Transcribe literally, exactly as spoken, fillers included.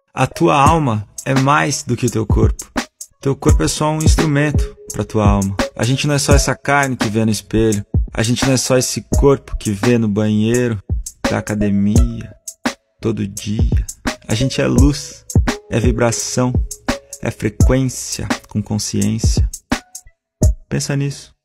A tua alma é mais do que o teu corpo. Teu corpo é só um instrumento para tua alma. A gente não é só essa carne que vê no espelho. A gente não é só esse corpo que vê no banheiro da academia todo dia. A gente é luz, é vibração, é frequência com consciência. Pensa nisso.